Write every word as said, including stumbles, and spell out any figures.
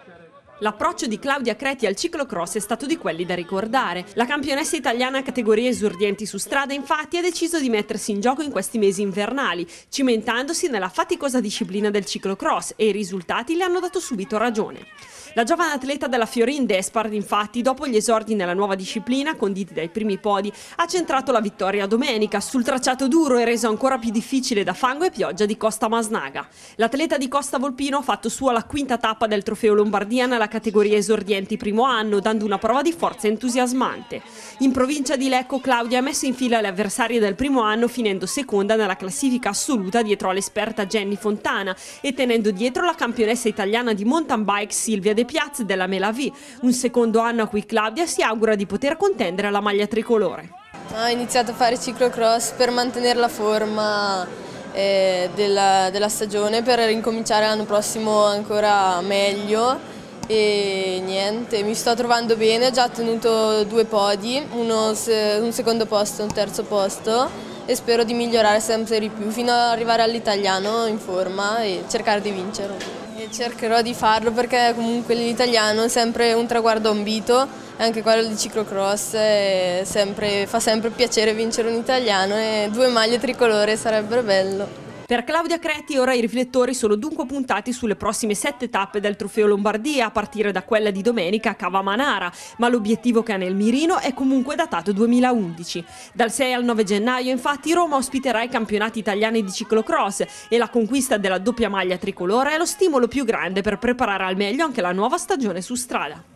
L'approccio di Claudia Creti al ciclocross è stato di quelli da ricordare. La campionessa italiana categorie esordienti su strada infatti ha deciso di mettersi in gioco in questi mesi invernali, cimentandosi nella faticosa disciplina del ciclocross, e i risultati le hanno dato subito ragione. La giovane atleta della Fiorin Despard infatti, dopo gli esordi nella nuova disciplina, conditi dai primi podi, ha centrato la vittoria domenica sul tracciato duro e reso ancora più difficile da fango e pioggia di Costa Masnaga. L'atleta di Costa Volpino ha fatto sua la quinta tappa del Trofeo Lombardia nella categoria esordienti primo anno, dando una prova di forza entusiasmante. In provincia di Lecco Claudia ha messo in fila le avversarie del primo anno, finendo seconda nella classifica assoluta dietro all'esperta Jenny Fontana e tenendo dietro la campionessa italiana di mountain bike Silvia De Piaz della Melaví, un secondo anno a cui Claudia si augura di poter contendere alla maglia tricolore. Ho iniziato a fare ciclocross per mantenere la forma eh, della, della stagione, per incominciare l'anno prossimo ancora meglio, e niente, mi sto trovando bene, ho già ottenuto due podi, uno, un secondo posto e un terzo posto, e spero di migliorare sempre di più fino ad arrivare all'italiano in forma e cercare di vincere. E cercherò di farlo perché comunque l'italiano è sempre un traguardo ambito, e anche quello di ciclocross è sempre, fa sempre piacere vincere un italiano, e due maglie tricolore sarebbe bello. Per Claudia Creti ora i riflettori sono dunque puntati sulle prossime sette tappe del Trofeo Lombardia, a partire da quella di domenica a Cavamanara, ma l'obiettivo che ha nel mirino è comunque datato duemilaundici. Dal sei al nove gennaio infatti Roma ospiterà i campionati italiani di ciclocross, e la conquista della doppia maglia tricolore è lo stimolo più grande per preparare al meglio anche la nuova stagione su strada.